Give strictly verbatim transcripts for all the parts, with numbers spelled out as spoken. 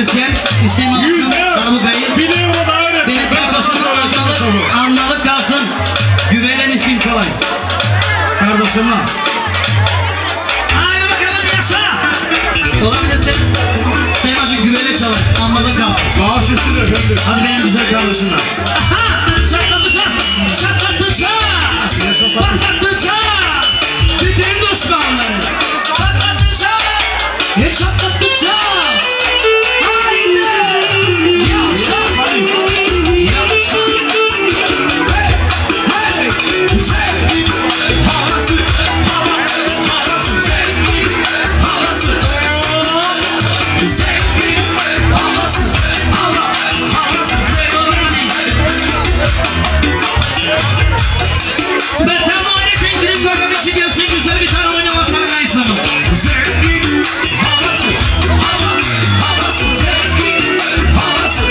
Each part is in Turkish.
müzisyen. İsteğim alsın. Bana bu beyin. Bir euro daha öğret. Benim kardeşimle alakalı anlalık kalsın. Güvelen isteyim çalay. Kardeşimle. Haydi bakalım yaşa. Olabilirse Süleyman'cığım güvele çalay. Anlalık kalsın. Bağış üstüne efendim. Hadi benim güzel kardeşimle. Aha! Çatlatacağız. Çatlatacağız. Patlatacağız. Bütün düşmanları. Patlatacağız. Ne çatlatacağız. Haydi. Yaşa. Yaşa. Hey. Hey. Hey. Havası. Hava. Havası. Sevgi. Havası. Sevgi. Havası. Hava. Havası. Sevgi. Specjalną Erykę Grim Goga wyciągnie swego serwitora Łoniała Sarnajsem. Zerki, hałasy, hawa, hałasy, zerki, hałasy,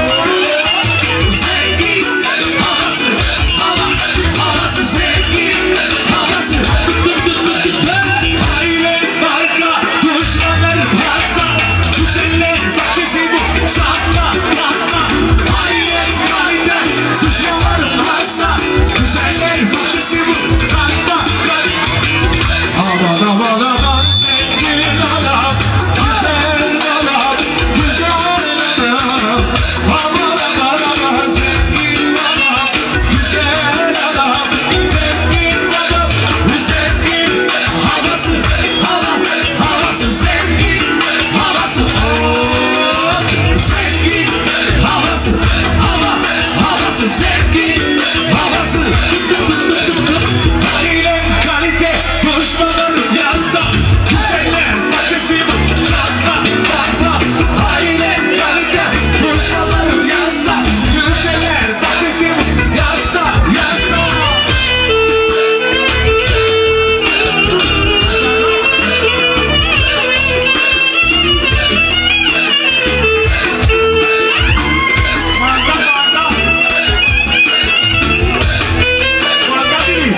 zerki, hałasy, hawa, hałasy, zerki, hałasy. Aile, marka, düşmanlar hasta, güzeller bahçesi bu, çatla, patla. Aile, kalite, düşmanlar hasta, güzeller bahçesi bu, kalma, kalma. Aman aman aman sevgili adam, güzel adam, güzel adam. Aman aman aman sevgili adam, güzel adam, sevgili adam. Sevgili havası, hava, havası, sevgili havası. Oh, sevgili havası, hava, havası, sevgili havası. Ailem kalite, düşmanlarım yazda. Güzeller bahçesi bu, çatla, basma. Ailem kalite, düşmanlarım yazda. Güzeller bahçesi bu, yazda, yazda. Manda, manda. Manda değil.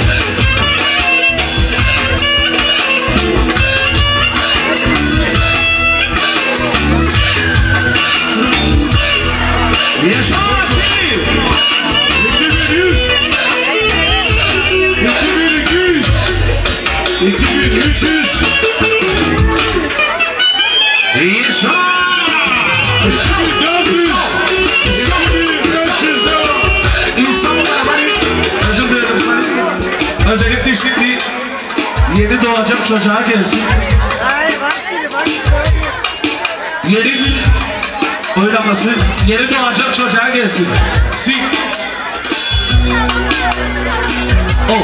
Yaşa seni! iki bin yüz! iki bin iki yüz! iki bin üç yüz! Yaşa! iki bin dört yüz! iki bin beş yüz lira! İnsanlar hani... Özür dilerim sana. Özellikle şimdi yeni doğacak çocuğa gelsin. Yeni bir oynaması, yeni doğacak çocuğa gelsin. Sing. Oh.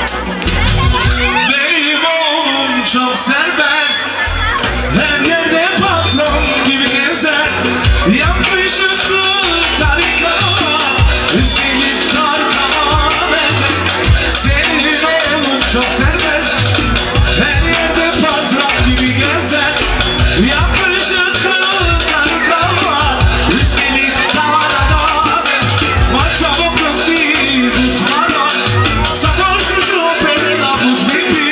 Benim oğlum çok serbest, her yerde patron gibi gezer. Yakışıklı tarikat, üstelik tarkana benzer. Senin oğlum çok serbest, her yerde patron gibi gezer. Yakışıklı tarikat, üstelik tavana benzer. Maçamı kızı tutmadan, satar çocuğu perina bu gibi.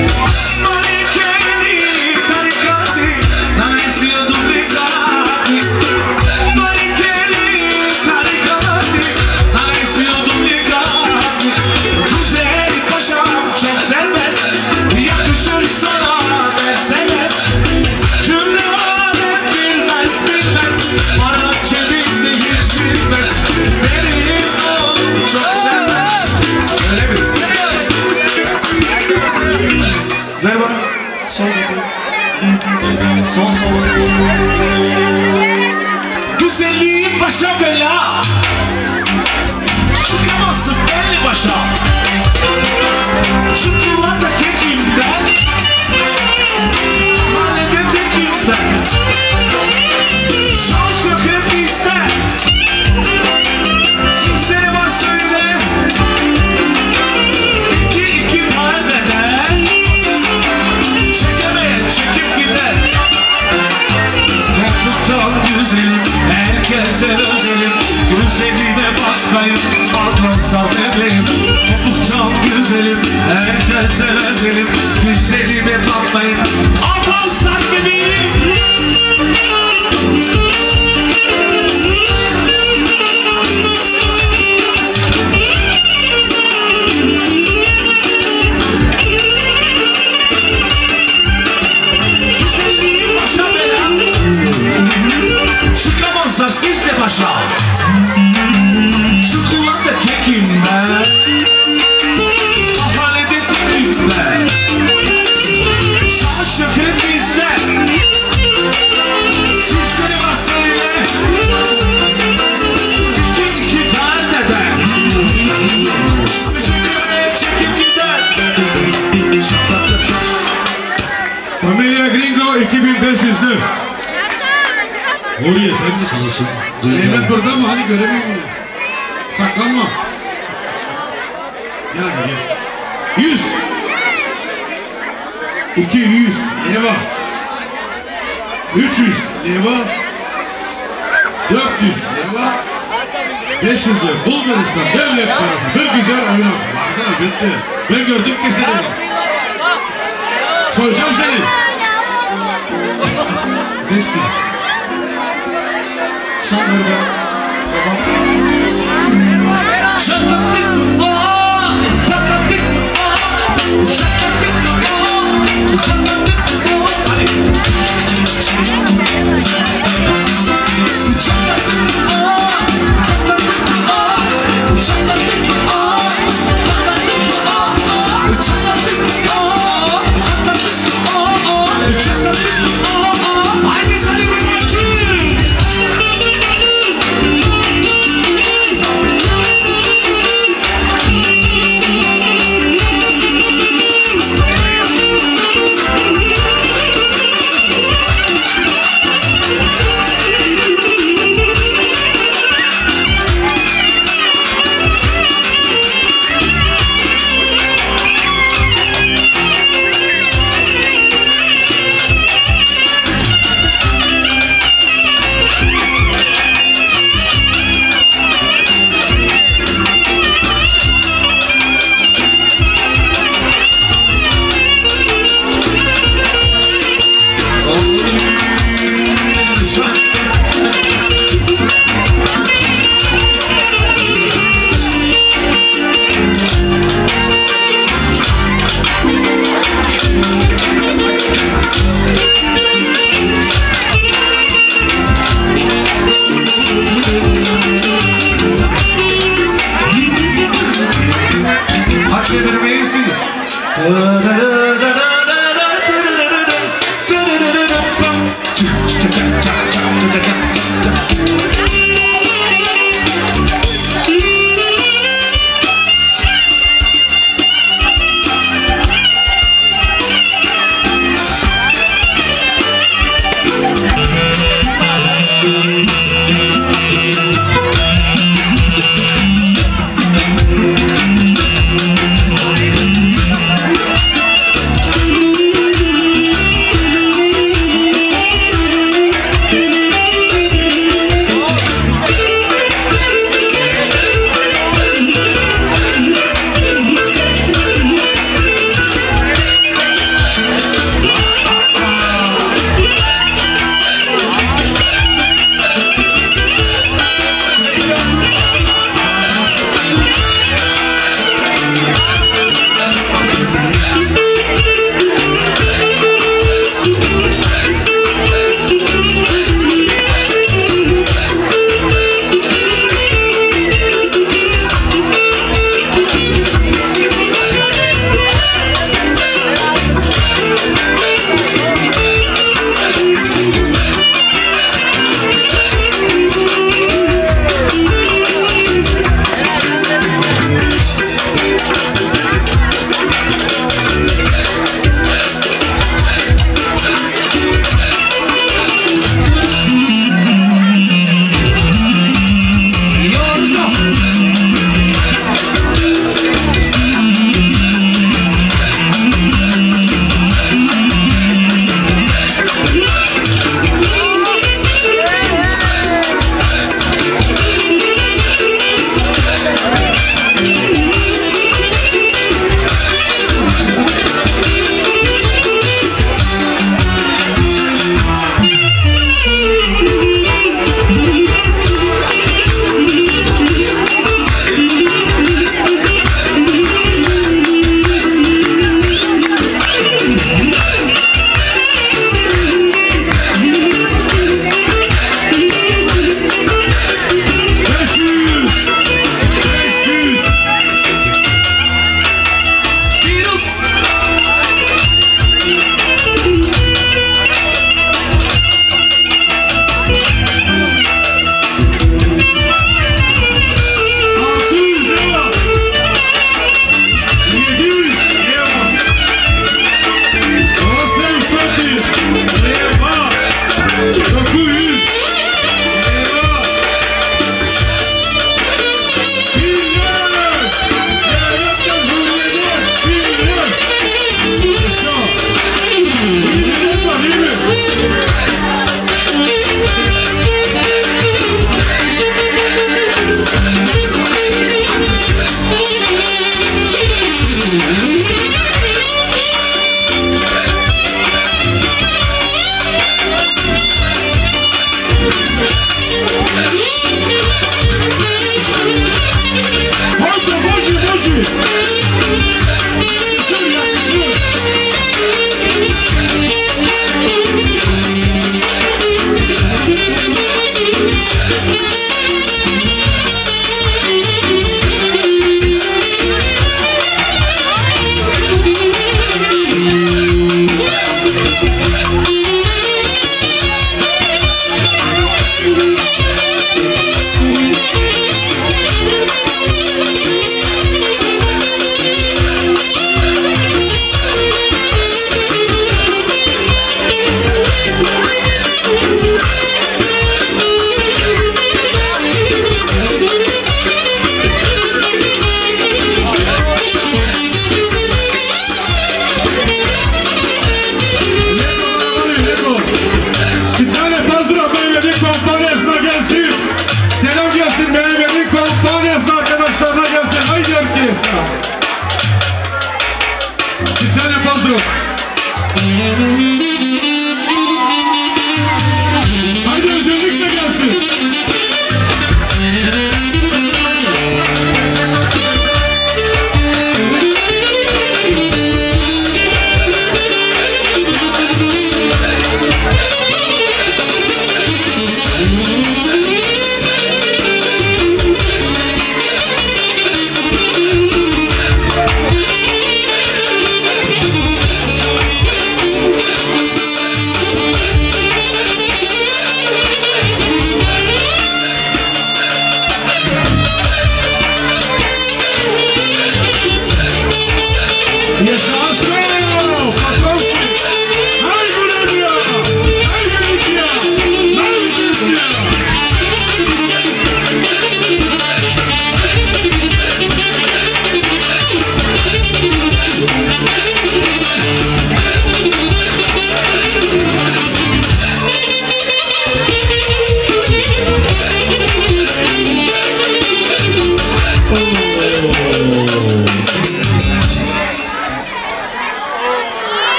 Manikeli tarikatı, nanesi duplikati. Manikeli tarikatı, nanesi duplikati. Güzel paşam çok serbest, yakışır sana Mercedes. Cümle alem bilmez bilmez, para cebimde hiç bilmez. Benim oğlum çok serbest. Öyle mi? Ver bana. Son. Son son. Güzelliğin başa bela. Çıkamazsın belli başa. Çikolata kekim ben. Mahallede tekim ben. Şans yok hep bizde. Sizleri var söyle. İki iki var neden? Çekemeyen çekip gider. Topluktan güzelim, herkese özelim. Güzeline bakmayın, bakmazsam bebeğim. Topluktan güzelim, herkese özelim. Güzeline bakmayın, bakmazsam bebeğim. Çıkamazlar siz de başa. Çikolata kekim ben, mahallede tipim ben. Şans şökret bizde, sizleri basayla. Kim gider neden? Çekimle çekip gider. Familia Gringo iki bin beş yüzlü. Oraya sen Sağ olsun. Mehmet burada mı? Hani göremiyorum onu. Saklanma. Gel hadi gel. Yüz. İki yüz. Neva. Üç yüz. Neva. Dört yüz. Neva. Beş yüz lira. Bulgaristan devlet parası. Bir güzel oyun olsun. Arkadaşlar bitti. Ben gördüm ki seni. Soyacağım seni. Neyse. Sen burada. Babam. Şatatık mı o? Patatık mı o? Şatatık mı o? Patatık mı o? Hadi. Şatatık mı o? Patatık mı o? Şatatık mı o? Patatık mı o? Şatatık mı o? Patatık mı o? Şatatık mı o? Haydi seni bir maçı.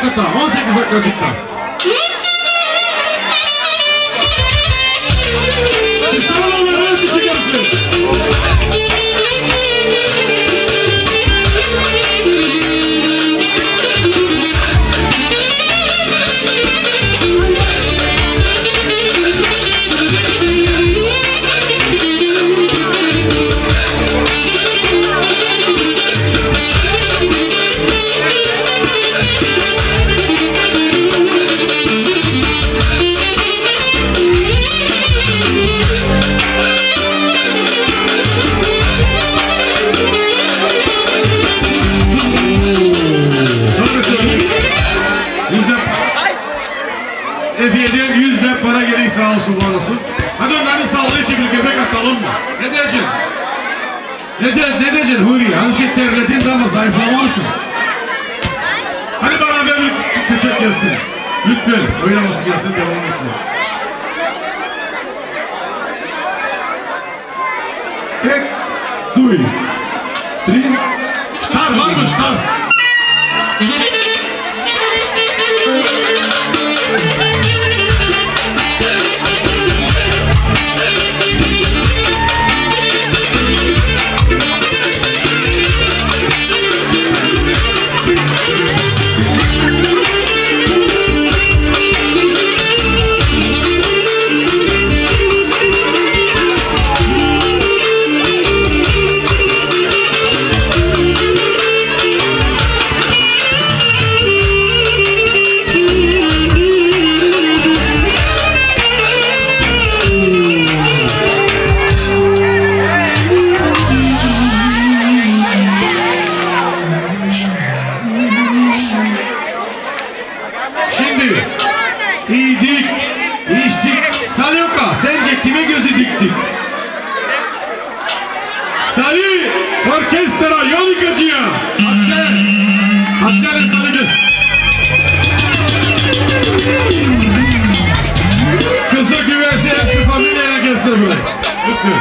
dakikada, on sekiz dakikacıkta. Sağlamları ötü çıkarsın. Efiye'den yüz lira para geliyor sağ olsun var olsun. Hadi onların sağlığı için bir göbek atalım mı? Ne diyeceksin? Ne, ne diyeceksin Huri? Hani şey terledin ama zayıflamalısın. Hadi beraber bir küçük gelsin. Lütfen oynaması gelsin, devam etsin. Ek, duy, trin, star var mı star? İyiydik, içtik. Salyoka, sence kime gözü diktik? Salih, orkestra, yonikacıya. Açel, açel Salih. Kısa güvesi hepsi familyayla gelsin buraya. Lütfen.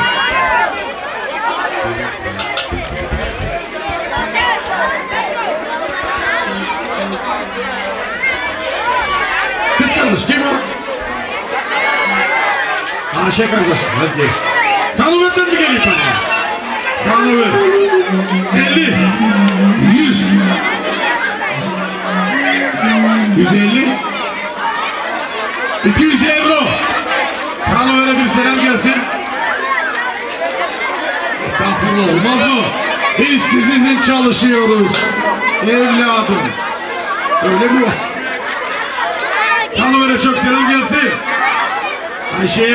Kız kardeş kim o? Ayşe kardeş. Hadi. Kanıverden mi geliyor bana? Kanıver. elli. yüz. yüz elli. iki yüz euro. Kanıver'e bir selam gelsin. Estağfurullah, olmaz mı? Biz sizin için çalışıyoruz. Evladım. Öyle mi var? Kanıver'e çok selam gelsin. Ayşe'ye.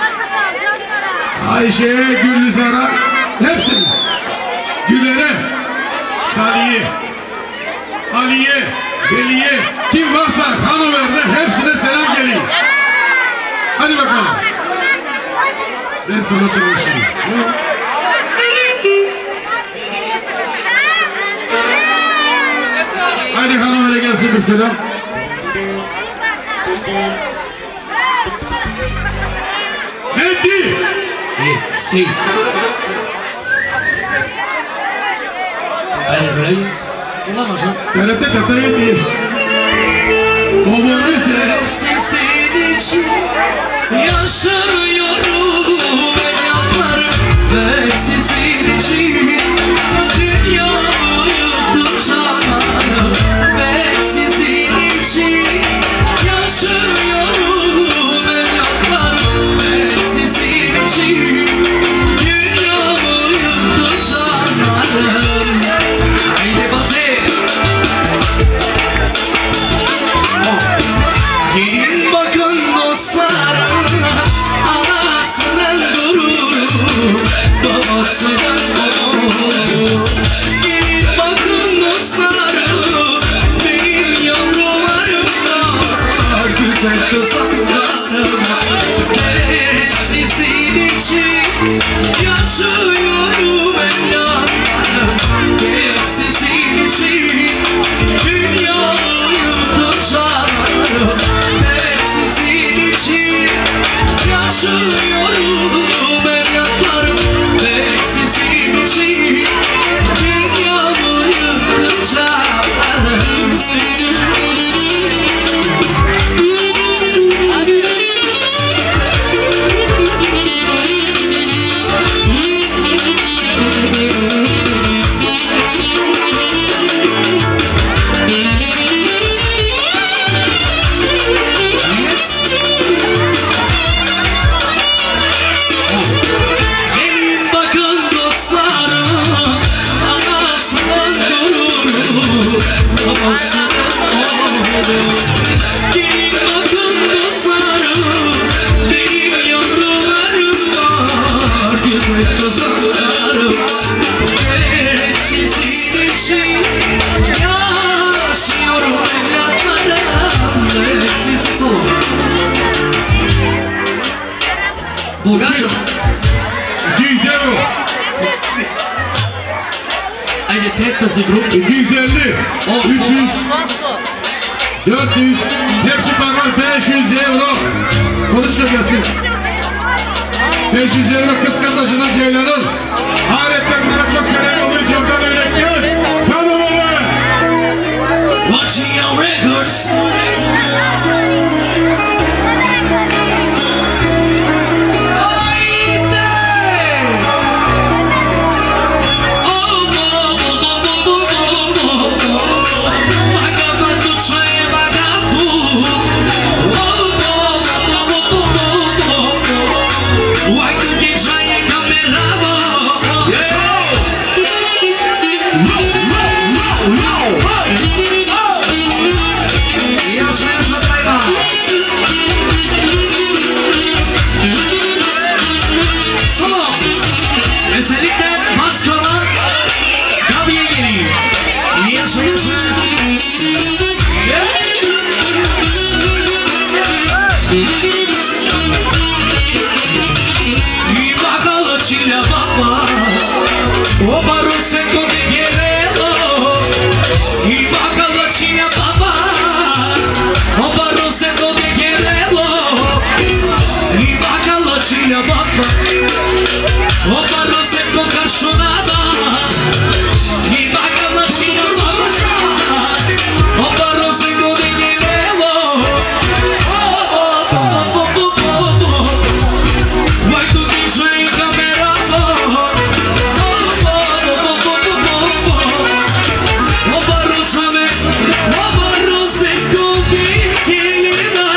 Ayşe'ye, Gülizar'a, hepsini. Güler'e, Salih'e, Ali'ye, Veli'ye, kim varsa Kanıver'de hepsine selam geliyor. Hadi bakalım. Ben sana çalışıyorum. Hadi Kanıver'e gelsin bir selam. Eddie! Sì. Bene, bene. Olamazsın. T R T detayı değil. O bunu ise... Senin için yaşıyorum evlatlarım. Ben sizin için dünyayı yıktım canlarım. Ben sizin için yaşıyorum evlatlarım. Ben sizin için dünyayı yıktım canlarım. Haydi Batı. Gelin bakın dostlarım, benim yavrularım var, güzel kızlarım. Ve sizin için yaşıyorum evlatlarım, ve siz olun. Bulgarcığım. iki yüz euro. Haydi tek tası grup. iki yüz elli. üç yüz. dört yüz. Hepsi parlar beş yüz euro. Konuşka gelsin. beş yüz euro kız kardeşine Ceylan'ın. Hayretlerine çok selam oluyor. Jordan Öğretmen. Tanımını. Watching your records. Özellikle Maskala Gabi'ye geliyor. Yaşa yaşa. Y bacalo chile papa, o barro seco de guerrero. Y bacalo chile papa, o barro seco de guerrero. Y bacalo chile papa, o barro seco cachonada. Y bacalo chile papa, o barro seco de guerrero. Oh, oh, oh, oh, oh, oh, oh. Vai tu D J camerado. Oh, oh, oh, oh, oh, oh, oh. O barro chame, o barro seco de guerrero.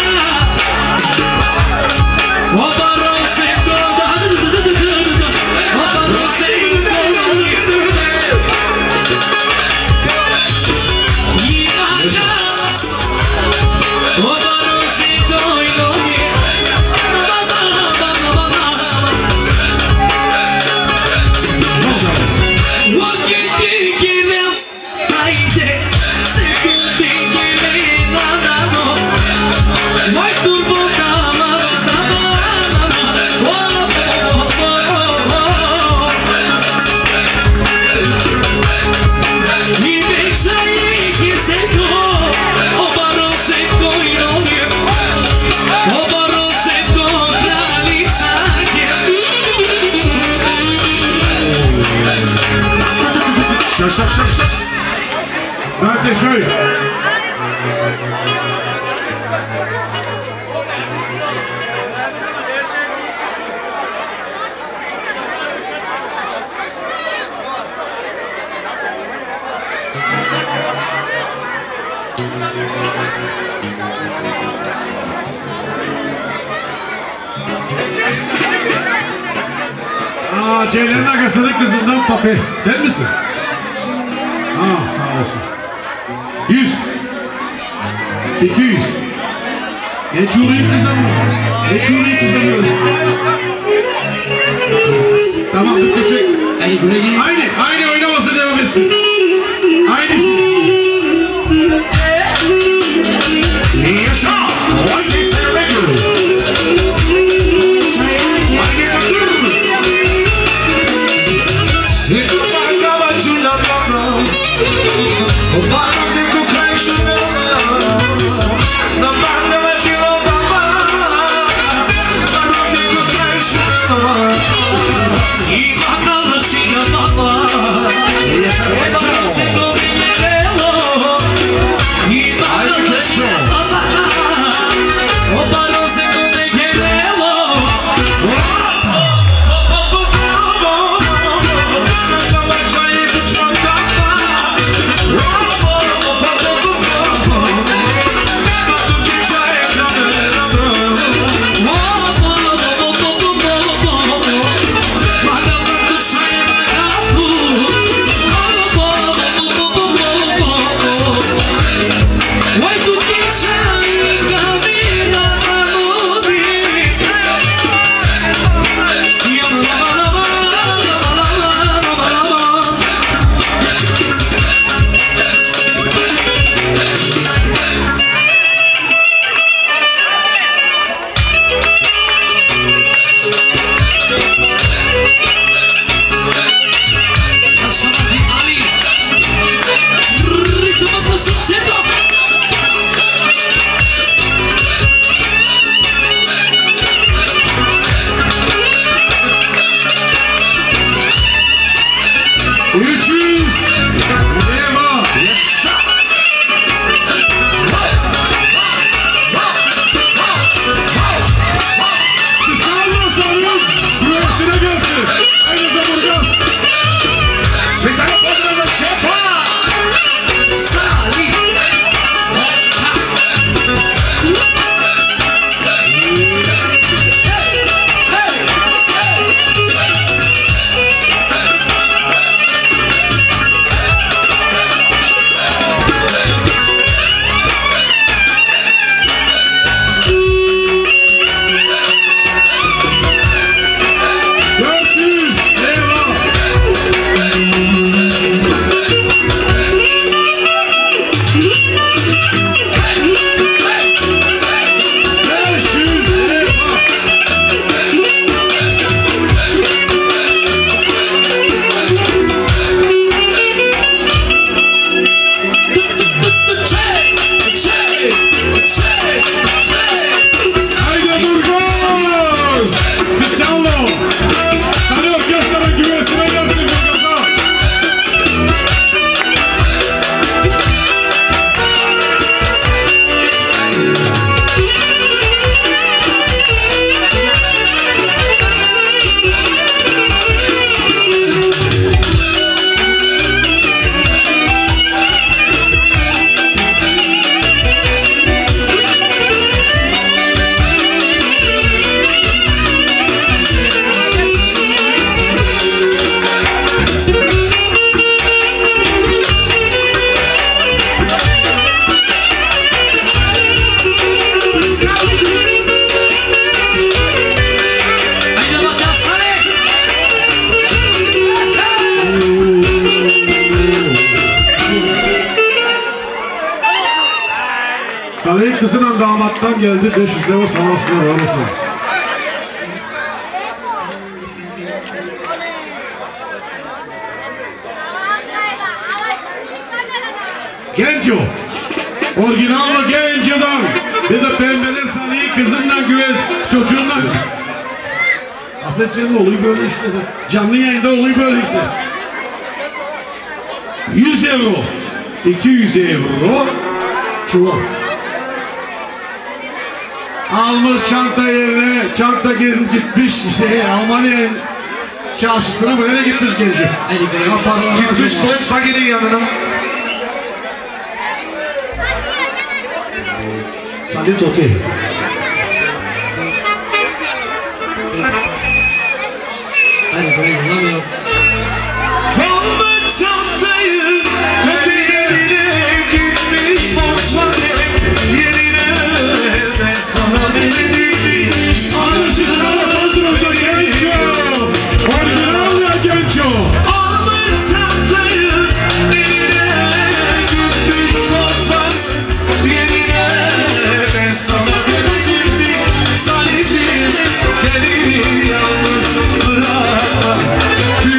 O barro seco da da da da da da. O barro seco da da da da. Y baja. O barro seco y lo die. Na na na na na na. O que te querem, haydi seco te querem na na no. Vai turbo na na na na na. Oh oh oh oh. Y beija aí que seco, o barro seco y no die. O barro seco pra lisaque. Şak şak şak şak. Hadi şöyle. Aa, Ceylan'ın arkasının kızından papi. Sen misin? Aa, sağ olsun. Yüz. İki yüz. Ne çuğruyu kızamıyor. Ne çuğruyu kızamıyor. Tamam, bitecek. Ay güle güle. Aynı, aynı oynaması devam etsin. Aynısı. Yaşa! Haydi seni bekliyorum. Haydi bekliyorum. Zeko marcava giù papà, o barro zeko cresceva. La marcava giù papà, barro zeko cresceva. Y bacalo chile papa. Salih kızıyla damattan geldi. beş yüz lira sağ olsunlar. Var olsun. Genco. Orijinal Genco'dan. Bir de pembeler Salih kızından güven. Çocuğundan. Affedeceğim oluyor böyle işte. Canlı yayında oluyor böyle işte. yüz euro. iki yüz euro. Çuval. Almış çanta yerine. Çanta gelip gitmiş şey Almanya'nın çarşısına böyle gitmiş Genco. Gitmiş Volkswagen'in yanına. Salih Topi. Hadi buraya yolamıyorum. Almış çantayı Topi yerine gitmiş Volkswagen yerine ben sana demedim. Arşıklara kaldırırsa Genco. Orijinal ya Genco. Almış çantayı eline gitmiş Volkswagen yerine ben sana demedim. Salihciğim beni yalnız bırakma.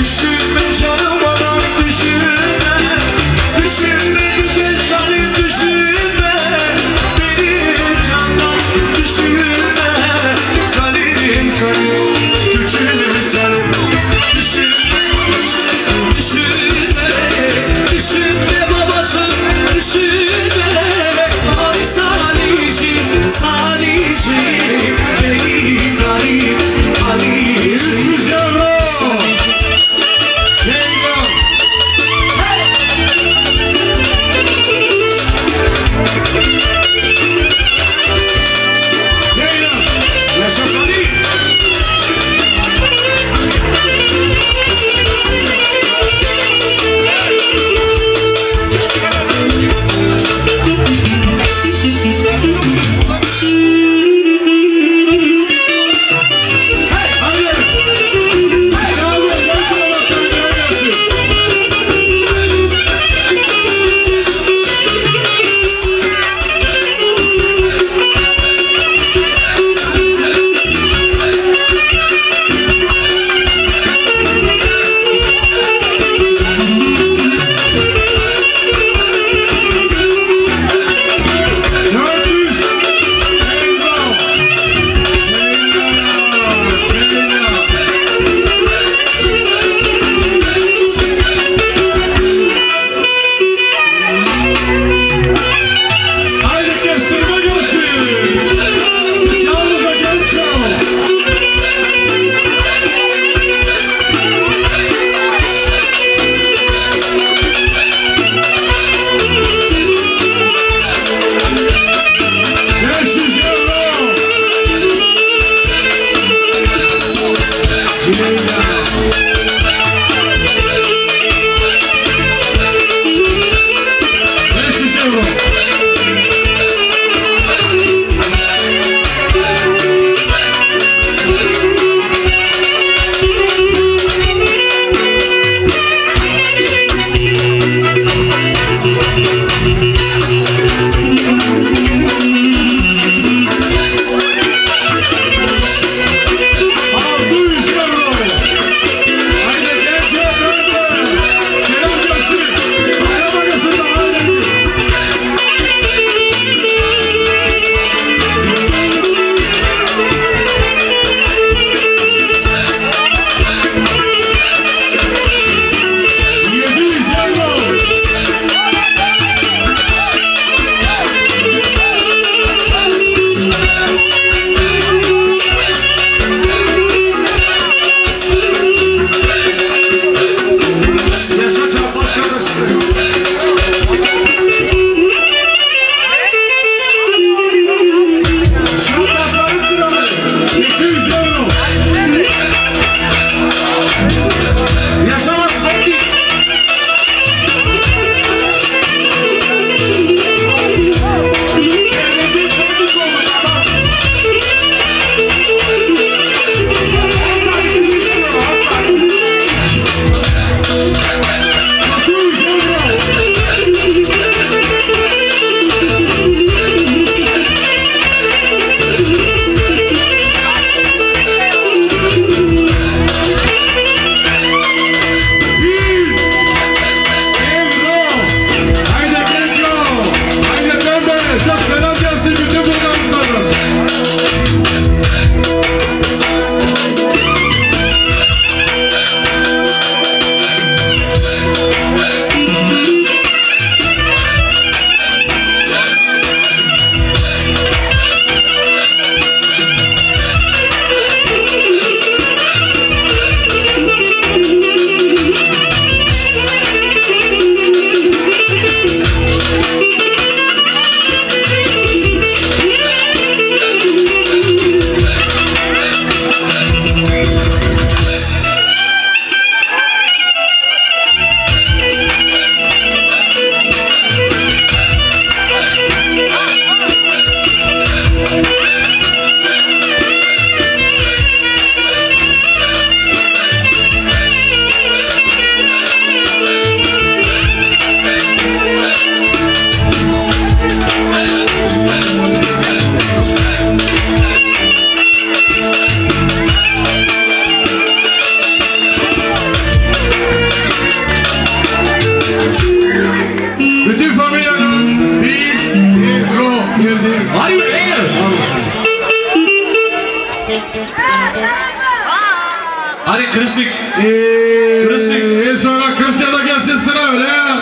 Hadi klasik. Eee, Klasik. sonra Cristiano gelsin sıra öyle ya.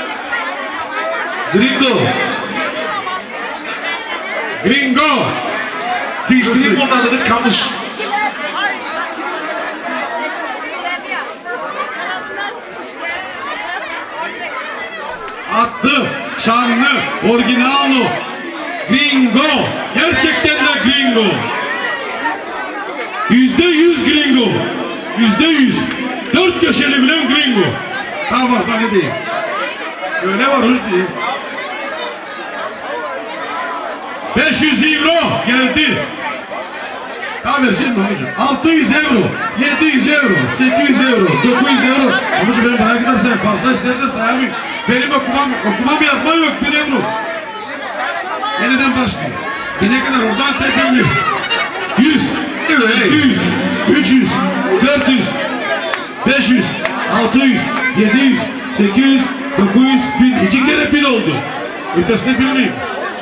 Gringo. Gringo. Değiştireyim onun adını Kamış. Adlı, şanlı, orijinalno. Gringo. Gerçekten de gringo. Yüzde yüz gringo. Yüzde yüz. Dört köşeli bilen gringo. Daha fazla ne diyeyim. Öyle var hoş değil. beş yüz euro geldi. Daha vereceğim babacığım. altı yüz euro, yedi yüz euro, sekiz yüz euro, dokuz yüz euro. Babacığım benim bana gidersen fazla istersen sayamayayım. Benim okumam, okumam yazmam yok bir euro. Yeniden başlayayım. Bir ne kadar oradan tepemiyor. yüz, iki yüz, üç yüz, dört yüz, beş yüz, altı yüz, yedi yüz, sekiz yüz, dokuz yüz, bin. İki kere bin oldu. Ötesini bilmeyeyim.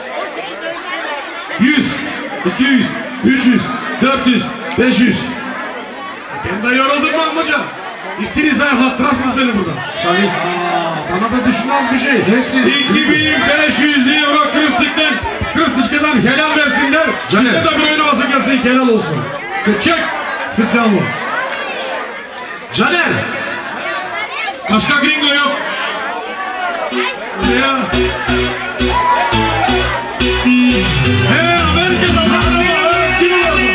yüz, iki yüz, üç yüz, dört yüz, beş yüz. Ben de yoruldum mu amca? İstini zayıflattırasınız beni burada. Salih. Aa, bana da düşünmez bir şey. Nesin? iki bin beş yüz euro Kırıstık'tan, Kırıstık'tan helal versinler. Caner. Bize de bir oyun havası gelsin, helal olsun. Çek. Spesyal bu. Caner. Başka gringo yok. Ya. Hey Amerika'da var mı? Kim var mı?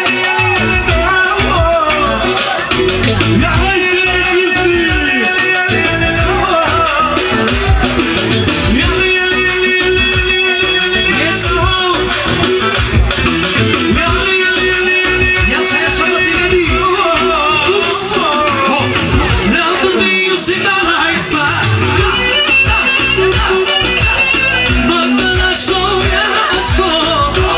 Ya haydi Kristi. Manda na show,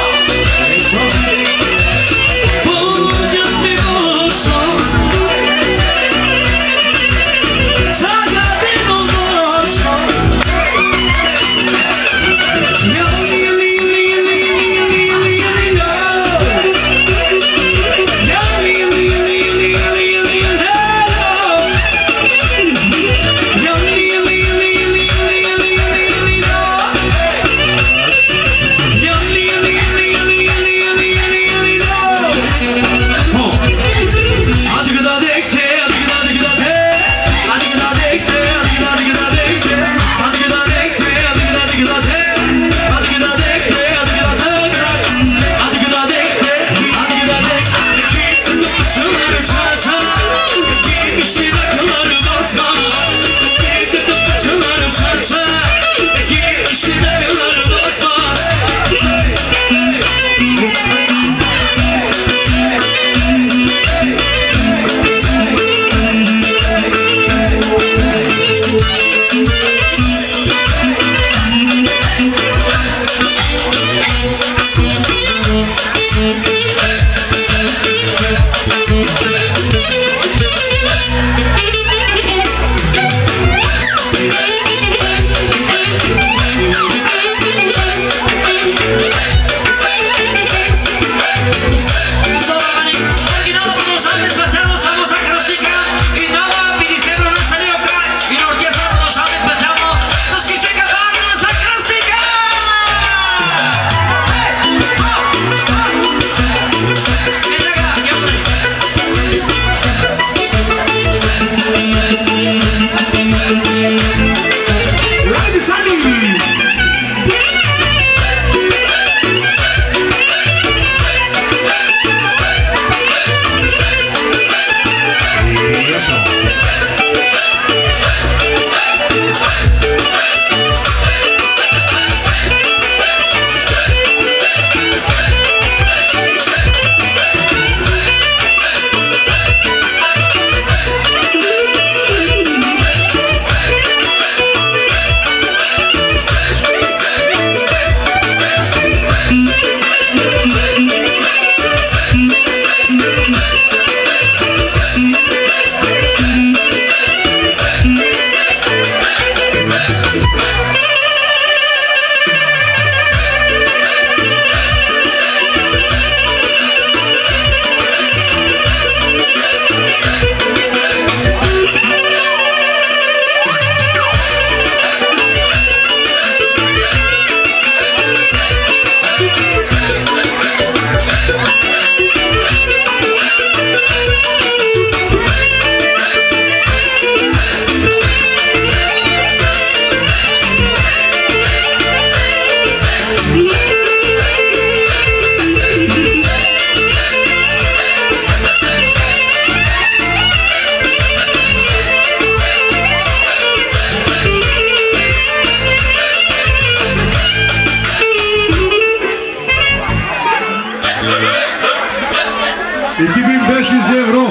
iki bin beş yüz euro.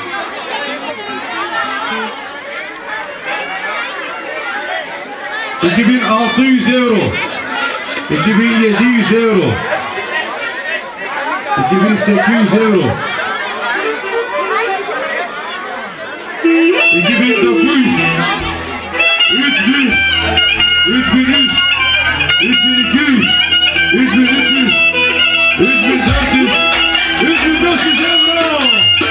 iki bin altı yüz euro. iki bin yedi yüz euro. iki bin sekiz yüz euro. iki bin dokuz yüz. üç bin. üç bin yüz. üç bin iki yüz. üç bin üç yüz. üç bin dört yüz. üç bin beş yüz euro.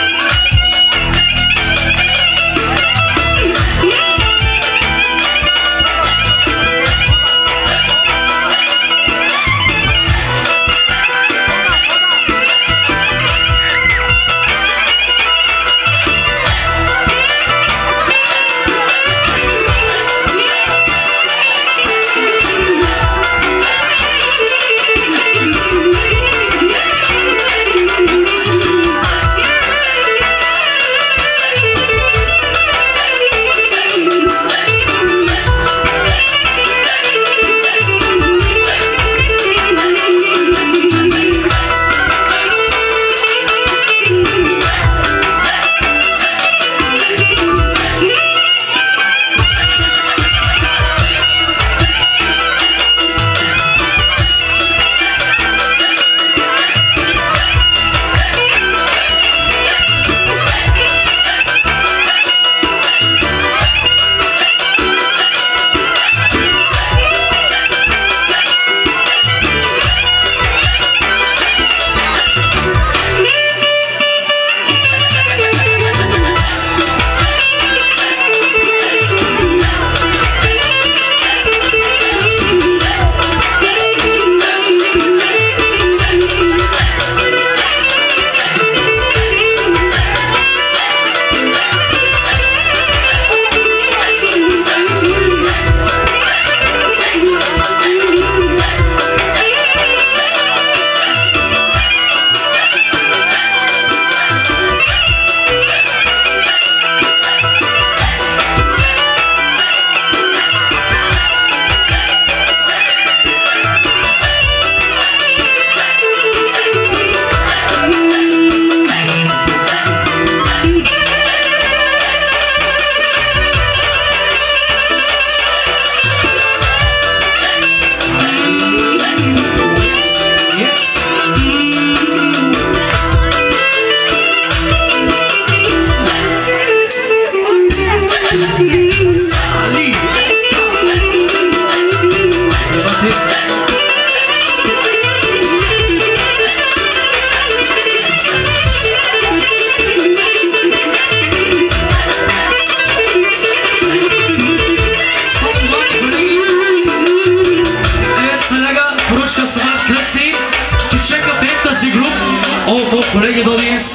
Колеги Донис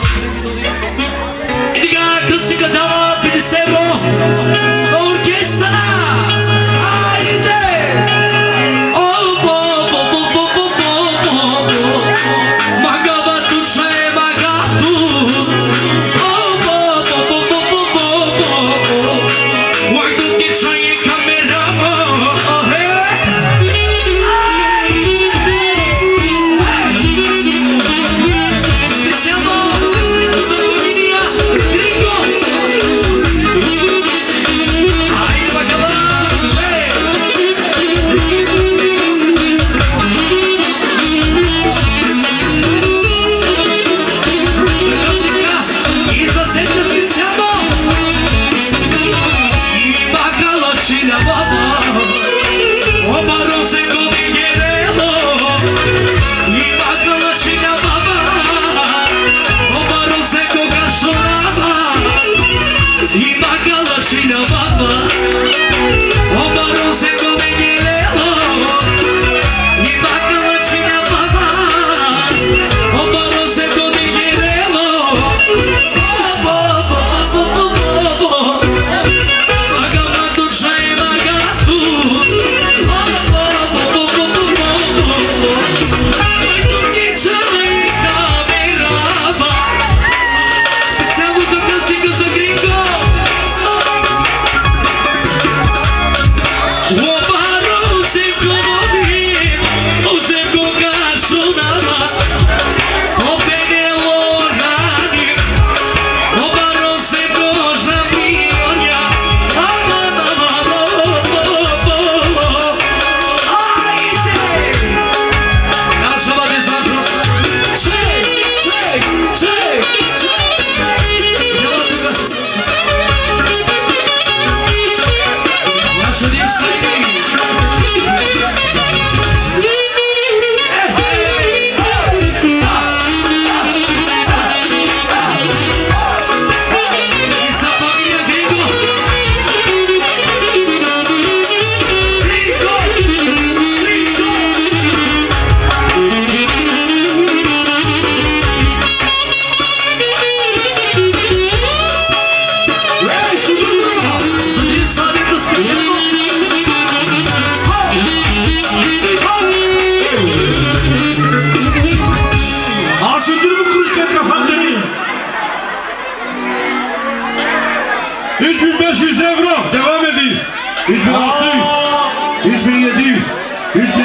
и дига класика дава петдесет евро на оркестъра. Айде! Магавато чае магато. Вайдо ти чае камера. Come on!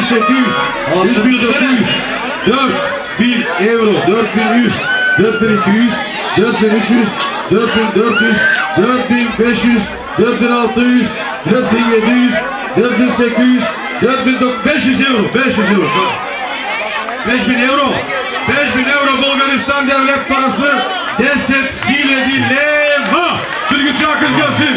sekiz yüz, üç bin dokuz yüz, dört bin euro, dört bin yüz, dört bin iki yüz, dört bin üç yüz, dört bin dört yüz, dört bin beş yüz, dört bin altı yüz, dört bin yedi yüz, dört bin sekiz yüz, dört bin beş yüz euro, beş yüz euro. beş bin euro, beş bin euro Bulgaristan devlet parası, deset hiledi leva. Bir güç alkış gelsin.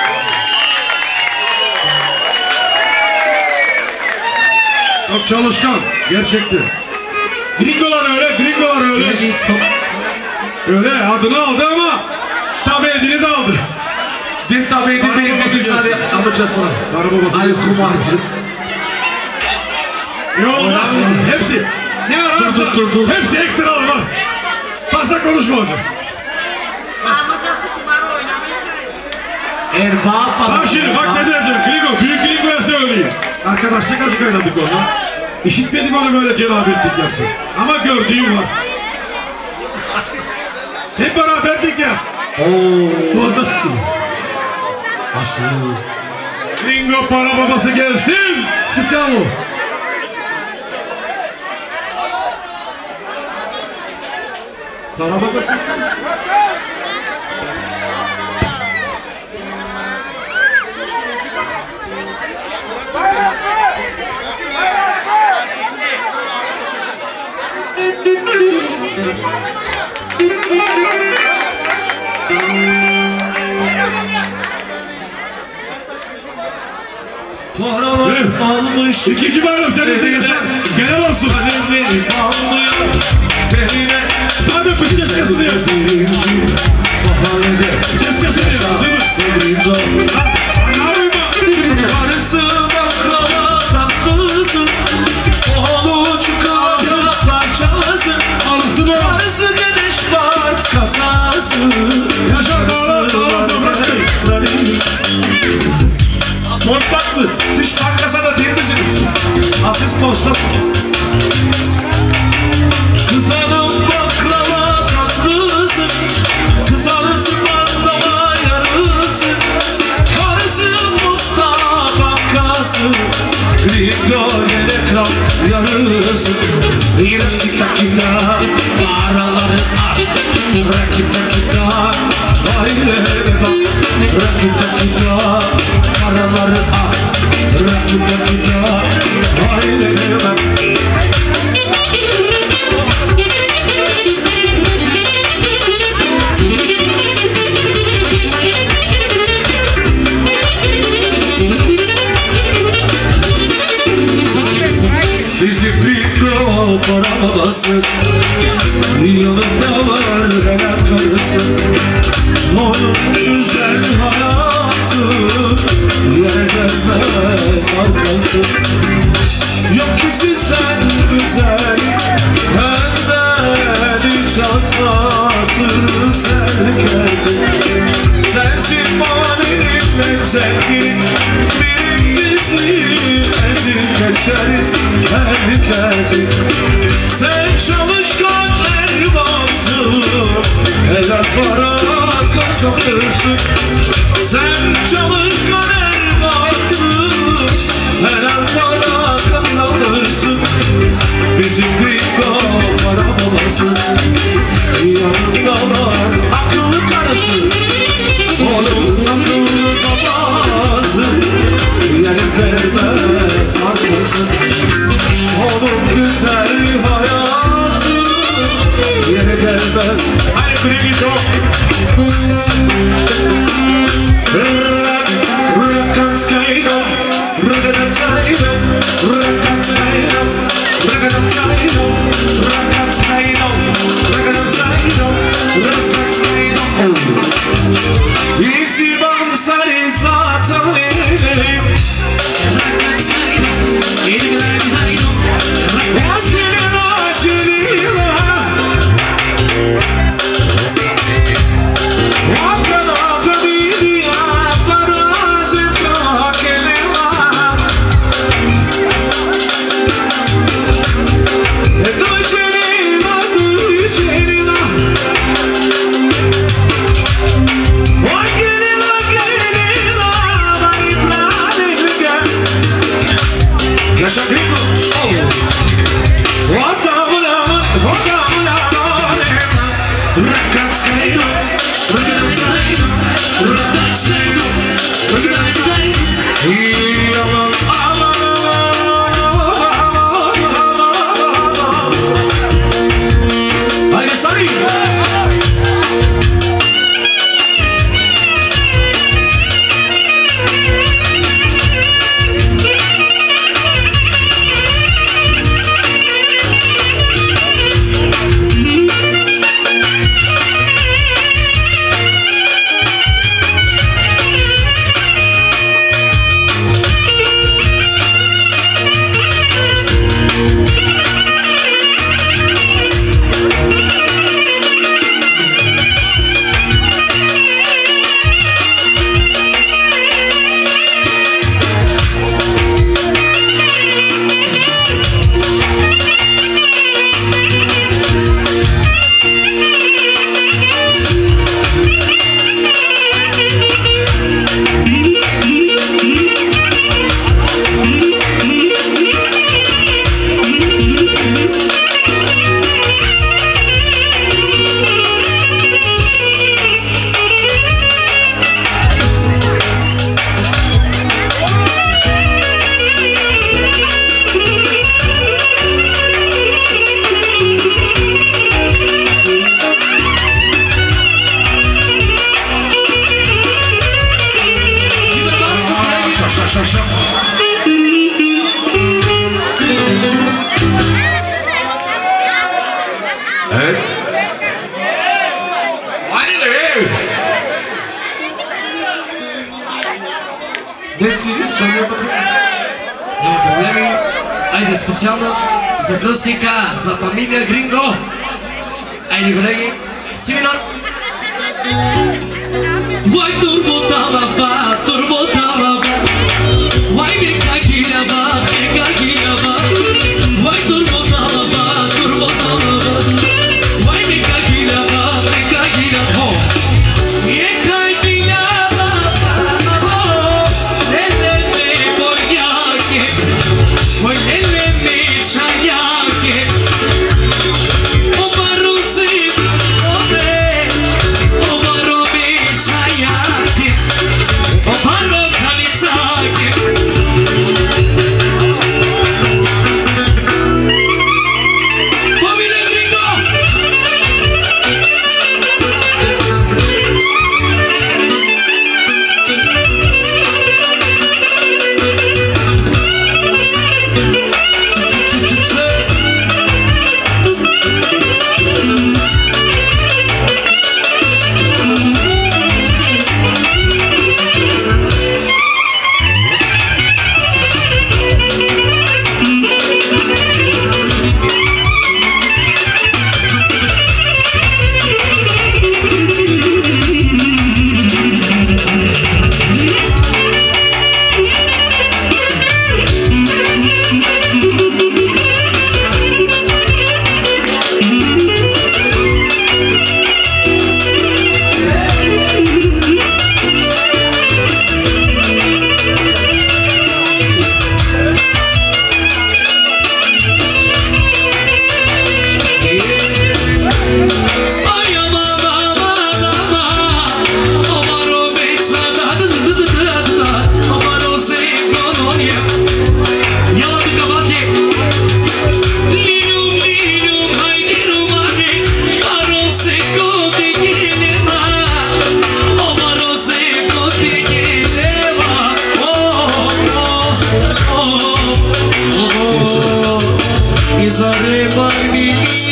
Çok çalışkan, gerçekten. Gringolar öyle, gringolar öyle. Öyle adını aldı ama tabi edini de aldı. Bir tabi edini de izledi sadece amcasına. Ali Kumarcı. Yok lan, hepsi. Ne ararsa, dur, dur, dur. Hepsi ekstra var. Fazla konuşmayacağız. Amcası kumar oynamıyor. Erbaa Bak şimdi, bak ne diyeceğim. Gringo, büyük Gringo'ya söyleyeyim. Arkadaşlık açık oynadık onu. İşitmedim onu böyle cenabetlik yapsın. Ama gördüğüm var. Hep beraberdik ya. Ooo. Bu nasıl? Aslı. Gringo para babası gelsin. Sıkıcam o. Para babası. Paralar almış. İkinci bayram seninse yaşar. Genel olsun. Kalemleri bağlıyor beline. Sadece bir ceskasını yap. Mahallede Ceskasını yap değil mi? karısı baklava tatlısı, oğlu çikolata parçası, Alısı mı? karısı geniş part kasası. Yaşar dağlar dağlar bırakmayın. Post baklı, siz parkasada değil misiniz? Ha siz postasınız. Kızanın baklava tatlısı, kızanısı baklava yarısı, karısı Mustafa Bankası, Gringo yine kal yarısı. Rakita kita, paraları at, rakita kita, aileme bak. Rakita kita, paraları at, rakita kita, aileme bak. Bizi Gringo para babası, yanında var helal karısı. Onun güzel hayatı yere gelmez arkası. Yok ki sizden güzel, özleri çatlatırız herkesi. Sensin manerimle zengin, bizi ezip geçeriz herkesi. Sen çalışkan elbasın, helal para kazanırsın. Sen çalışkan elbasın, helal para kazanırsın. Bizim Gringo para babası, yanında var akıllı karısı, onun akıllı babası. Yerim vermez arkası, onun güzel hayatı yere gelmez. Hayır Gringo. Rakatskaydo, rakatskaydo, rakatskaydo, rakatskaydo, rakatskaydo, rakatskaydo, rakatskaydo. İsiban sari zaten ederim. Rakatskaydo, rakatskaydo, rakatskaydo. Evet. Haydi. Merci, самия пътек. Няма проблеми. Айде специално за кръстника, за фамилия Гринго. Айде колеги, Симинор. Вай турботалава, турботалава. Вай вика гилява, вика гилява. Вай турботалава, турботалава. Вай вика гилява, вика гилява. Вика гилява. Леле ме бояке. Ой леле ме чаяке. Обаро се, обе. Обаро ме чаяке. Обаро халицаке. Familia Gringo. Izare barmini